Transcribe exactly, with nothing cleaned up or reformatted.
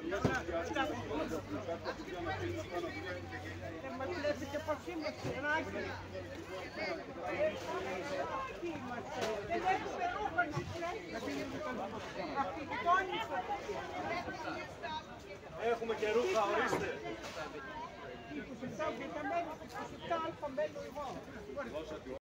Μα βλέπετε πως είμαστε, ράκι. Ράκι είμαστε. Δεν έχουμε ρούχα να φτιάξουμε. Αυτοκτόνησα. Έχουμε και ρούχα, ορίστε. είκοσι επτά αλφα μένω εγώ.